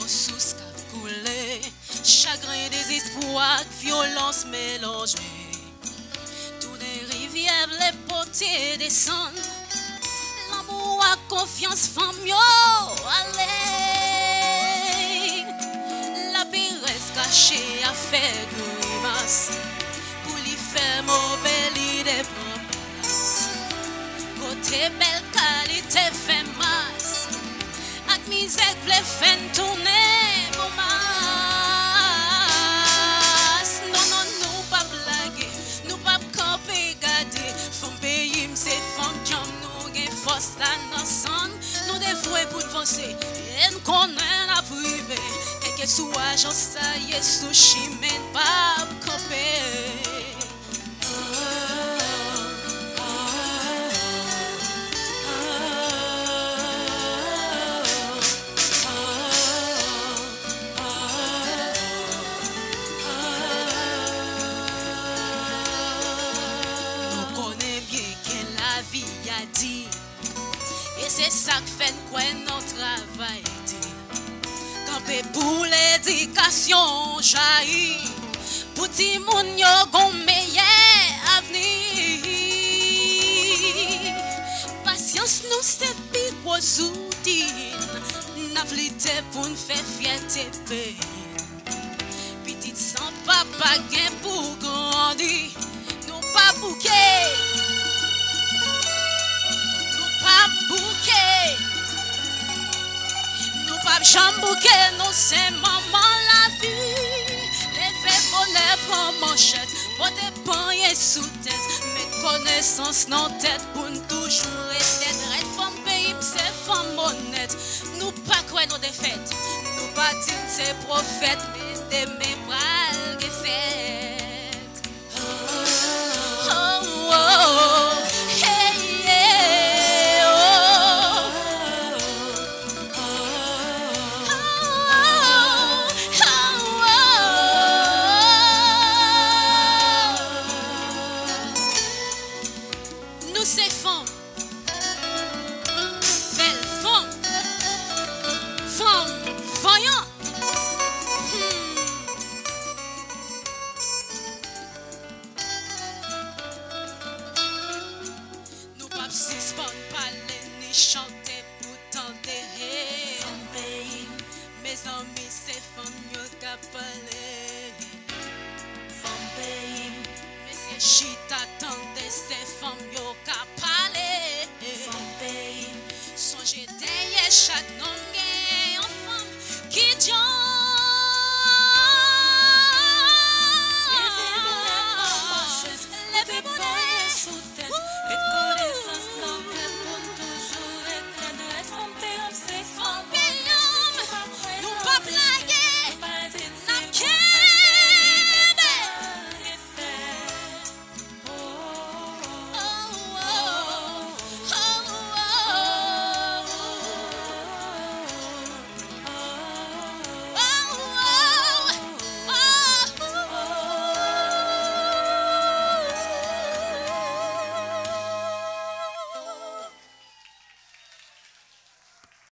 yon sous cap coulé, chagrin, désespoir, violence mélangée. Tous les rivières, les potiers descendent. L'amour à confiance, femme yo, allez. La péresse cachée a fait grimace. Pour lui faire mauvais l'idée prend place. Côté belle qualité fait masse. Ak misère vle fait tourner mon mas. Non, non, nous pas blaguer, nous pas camper garder. Femme pays, c'est femme jam nous gen force là ensemble. Nous dévouer pour avancer et nous connaît la privé. Et que sous agence ça y est sous chimène pas camper. Et c'est ça que fait quoi notre travail. Camper pour l'éducation jaillit. Pour ti moun yo gon meilleur avenir. Patience nous c'est plus gros outils. N'aplité pour nous faire fierté paix. Petite sans papa gain pour grandir. Nous pas bouquet. Nous pas jambouquer, nous c'est maman la vie. Les faits bonheur prend manchette, porter pain et sous tête. Mettre connaissance dans tête pour nous toujours rester. Red femme pays, c'est femme honnête. Nous pas quoi nos défaites, nous pas dire c'est prophète, mais des mes bras qui fait. Oh, oh, oh, hey, yeah, oh. Nous c'est femmes, belle femme, femme voyant. Nous pas suspendre parler ni chanter pour tenter. Mes amis c'est femmes yo ka parler. Mais c'est chita tante c'est femmes yo ka parler. Songez derrière chaque nom